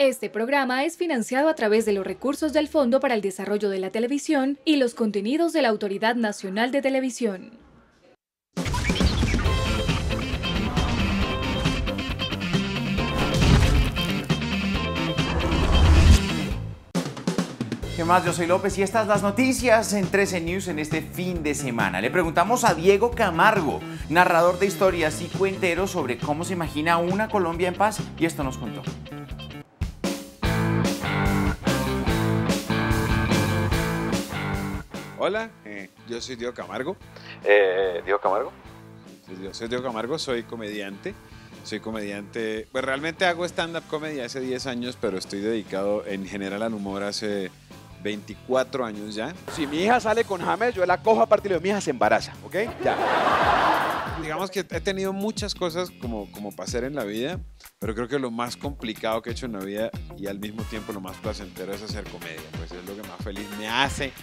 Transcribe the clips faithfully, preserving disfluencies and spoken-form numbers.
Este programa es financiado a través de los recursos del Fondo para el Desarrollo de la Televisión y los contenidos de la Autoridad Nacional de Televisión. ¿Qué más? Yo soy López y estas las noticias en trece News en este fin de semana. Le preguntamos a Diego Camargo, narrador de historias y cuentero, sobre cómo se imagina una Colombia en paz, y esto nos contó. Hola, eh, yo soy Diego Camargo. Eh, Diego Camargo. Yo soy Diego Camargo, soy comediante. Soy comediante, pues realmente hago stand-up comedy hace diez años, pero estoy dedicado en general al humor hace veinticuatro años ya. Si mi hija sale con James, yo la cojo a partir de mi hija se embaraza, ¿ok? Ya. Digamos que he tenido muchas cosas como, como para hacer en la vida, pero creo que lo más complicado que he hecho en la vida y al mismo tiempo lo más placentero es hacer comedia, pues es lo que más feliz me hace.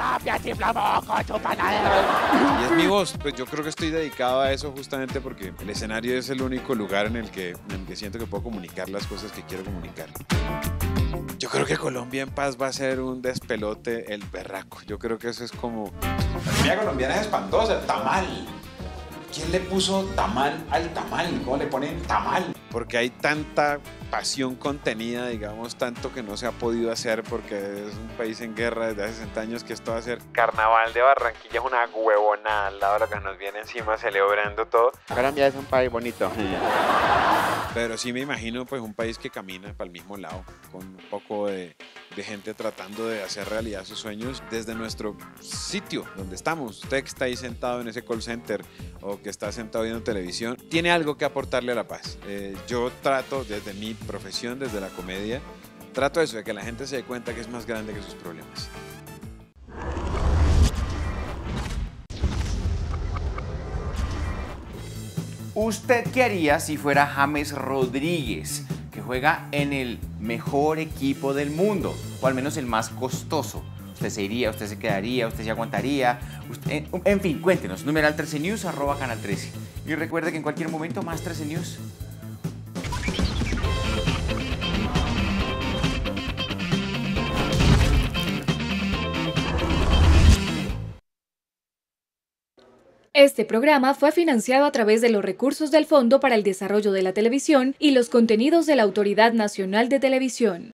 Y es mi voz, pues yo creo que estoy dedicado a eso justamente porque el escenario es el único lugar en el que, en el que siento que puedo comunicar las cosas que quiero comunicar. Yo creo que Colombia en paz va a ser un despelote el berraco. Yo creo que eso es como... La comida colombiana es espantosa, el tamal. ¿Quién le puso tamal al tamal? ¿Cómo le ponen tamal? Porque hay tanta pasión contenida, digamos, tanto que no se ha podido hacer porque es un país en guerra desde hace sesenta años que esto va a ser... Carnaval de Barranquilla es una huevonada al lado de lo que nos viene encima celebrando todo. Colombia es un país bonito. Pero sí me imagino pues un país que camina para el mismo lado, con un poco de, de gente tratando de hacer realidad sus sueños desde nuestro sitio donde estamos. Usted que está ahí sentado en ese call center o que está sentado viendo televisión, tiene algo que aportarle a la paz. Eh, yo trato desde mi profesión, desde la comedia, trato eso, de que la gente se dé cuenta que es más grande que sus problemas. ¿Usted qué haría si fuera James Rodríguez, que juega en el mejor equipo del mundo, o al menos el más costoso? ¿Usted se iría, usted se quedaría, usted se aguantaría? Usted, en, en fin, cuéntenos, numeral trece News, arroba canal trece. Y recuerde que en cualquier momento más trece News. Este programa fue financiado a través de los recursos del Fondo para el Desarrollo de la Televisión y los contenidos de la Autoridad Nacional de Televisión.